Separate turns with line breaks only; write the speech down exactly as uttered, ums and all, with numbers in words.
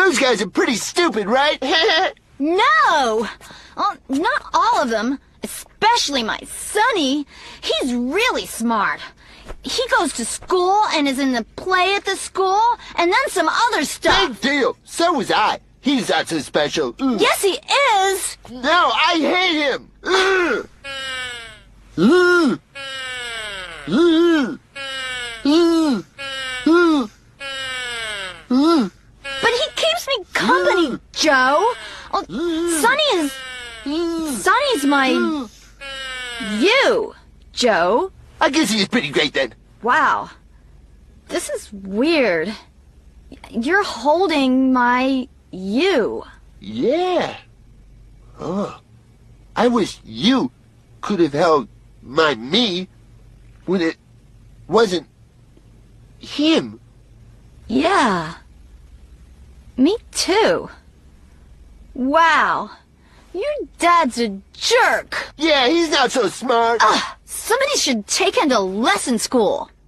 Those guys are pretty stupid, right?
No! Well, not all of them. Especially my Sonny. He's really smart. He goes to school and is in the play at the school, and then some other stuff.
Big deal. So was I. He's not so special. Ugh.
Yes, he is.
No, I hate him. Ugh. Ugh. Ugh. Ugh. Ugh. Ugh.
But he keeps me company, Joe. Oh, Sonny is... Sonny's my... you, Joe.
I guess he's pretty great then.
Wow. This is weird. You're holding my you.
Yeah. Oh. I wish you could have held my me when it wasn't him.
Yeah. Me too. Wow. Your dad's a jerk.
Yeah, he's not so smart.
Ugh, somebody should take him to lesson school.